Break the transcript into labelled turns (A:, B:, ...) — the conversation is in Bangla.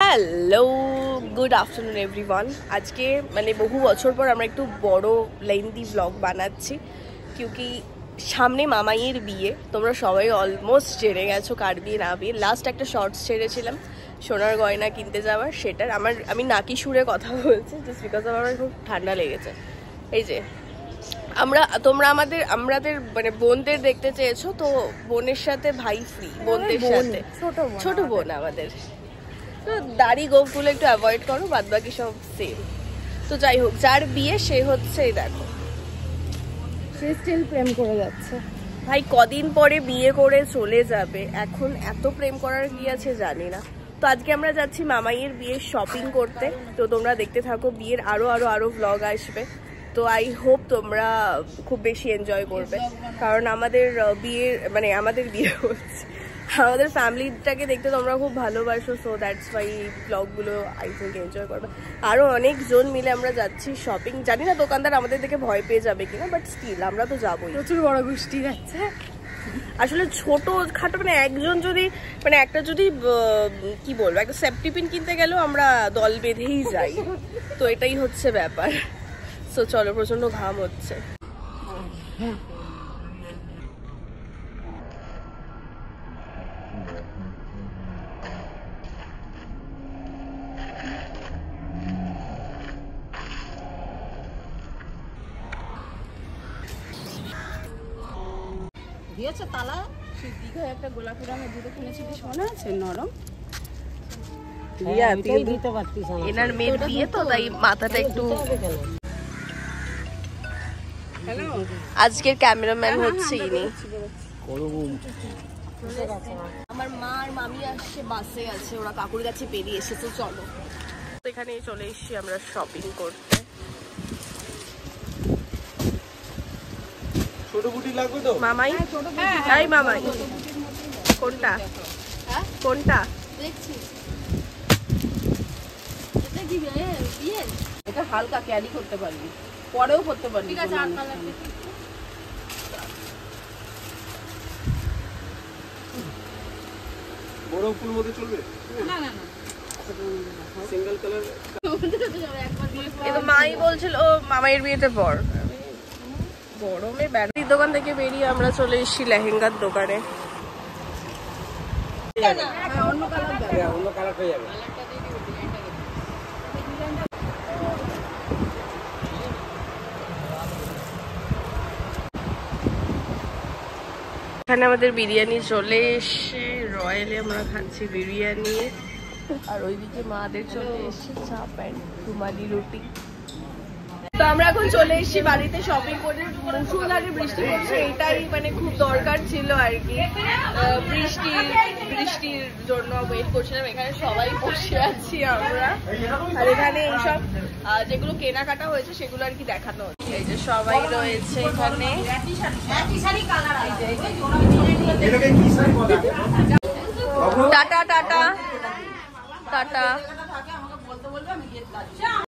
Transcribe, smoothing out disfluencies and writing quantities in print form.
A: Hello, good afternoon everyone. আজকে মানে বহু বছর পর আমরা একটু বড় লেন্থি ব্লগ বানাচ্ছি, কিউকি সামনে মামাইয়ের বিয়ে। তোমরা সবাই অলমোস্ট জেনে গেছো কার বিয়ে না বিয়ে। লাস্ট একটা শর্টস ছেড়েছিলাম সোনার গয়না কিনতে যাওয়ার, সেটার আমি নাকি সুরে কথা বলছি জাস্ট বিকজ আমার খুব ঠান্ডা লেগেছে। এই যে তোমরা আমাদের মানে বোনদের দেখতে চেয়েছো, তো বোনের সাথে ভাই ফ্রি, বোনদের সাথে ছোট বোন আমাদের। তো দাড়ি গোপগুলো একটু অ্যাভয়েড করো, বাদ বাকি সব সেম। তো যাই হোক, যার বিয়ে সে হচ্ছে, দেখো
B: সে স্টিল প্রেম করে যাচ্ছে।
A: ভাই কদিন পরে বিয়ে করে চলে যাবে, এখন এত প্রেম করার কি আছে জানি না। তো আজকে আমরা যাচ্ছি মামাইয়ের বিয়ের শপিং করতে, তো তোমরা দেখতে থাকো। বিয়ের আরো ব্লগ আসবে, তো আই হোপ তোমরা খুব বেশি এনজয় করবে, কারণ আমাদের বিয়ে হচ্ছে, আমাদের ফ্যামিলিটাকে দেখতে তোমরা খুব ভালোবাসো। সো দ্যাটস ওয়াই ব্লগগুলো আই থিঙ্ক এনজয় করবে। আরও অনেকজন মিলে আমরা যাচ্ছি শপিং। জানি না দোকানদার আমাদের দেখে ভয় পেয়ে যাবে কিনা, বাট স্টিল আমরা তো যাবোই।
B: প্রচুর বড় গোষ্ঠী যাচ্ছে।
A: আসলে ছোট খাটো মানে একজন যদি মানে একটা যদি কি বলবো, একটা সেফটি পিন কিনতে গেলেও আমরা দল বেঁধেই যাই, তো এটাই হচ্ছে ব্যাপার। সো চলো, প্রচন্ড ঘাম হচ্ছে।
B: দিয়েছে তালা। সেই দীঘায় একটা গোলাপি রঙের জুতো কিনেছিলিস, মনে আছে? নরম।
A: এনার মেয়ের বিয়ে তো, তাই মাথাটা একটু। আজকের ক্যামেরাম্যান হচ্ছে ইনি। আমার মা আর মামি আসছে, বাসে আছে, ওরা কাকুর কাছে বেরিয়ে এসেছে। চলো, এখানে চলে এসেছি আমরা শপিং করতে।
C: ছোট বুটি লাগবে তো
A: মামাই? তাই মামাই কোনটা কোনটা
B: দেখছি। এটা কি বিয়ে? এটা হালকা ক্যারি করতে পারবি, পরেও করতে পারবি। ঠিক আছে, আর কালার
C: বড় ফুল মধ্যে চলবে
B: না
C: সিঙ্গেল কালার।
A: এই তো মাই বলছিল ও মামাইয়ের বিয়েতে পর। গরমে ব্যাটারি দোকান থেকে বেরিয়ে আমরা চলে এসেছি লেহেঙ্গার দোকানে।
B: অন্য কালার
C: পেয়ে যাবে।
A: এখানে আমাদের বিরিয়ানি চলে এসে, রয়্যালে আমরা খাচ্ছি বিরিয়ানি। আর ওইদিকে মাদের চলে এসেছে চাপ অ্যান্ড রুমালি রুটি। তো আমরা এখন চলে এসেছি বাড়িতে শপিং করে। মুষলধারে বৃষ্টি পড়ছে, এটাই মানে খুব দরকার ছিল আর কি। বৃষ্টির জন্য ওয়েট করছিলাম। এখানে সবাই বসে আছি আমরা, আর এখানে এইসব যেগুলো কেনাকাটা হয়েছে সেগুলো আর কি দেখানো হচ্ছে। এই যে সবাই রয়েছে এখানে। Tata tata tata.